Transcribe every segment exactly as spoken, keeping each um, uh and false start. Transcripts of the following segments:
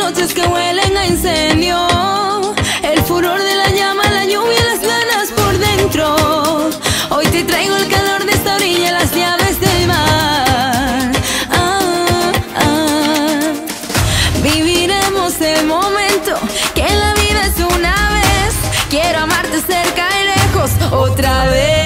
noches que huelen a incendio, el furor de la llama, la lluvia y las ganas por dentro. Hoy te traigo el calor de esta orilla, las llaves del mar. Ah, ah. Viviremos el momento, que la vida es una vez. Quiero amarte cerca y lejos otra vez.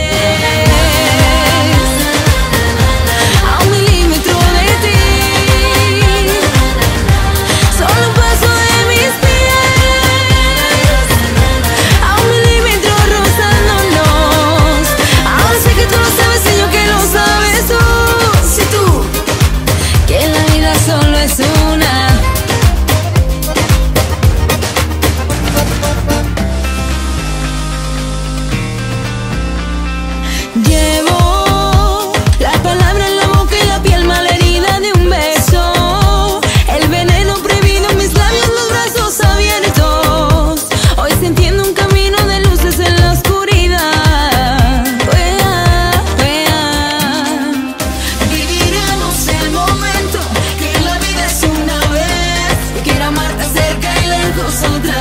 Llevo la palabra en la boca y la piel malherida de un beso, el veneno prohibido en mis labios, los brazos abiertos. Hoy se entiende un camino de luces en la oscuridad. Wea, wea. Viviremos el momento, que la vida es una vez. Quiero amarte cerca y lejos otra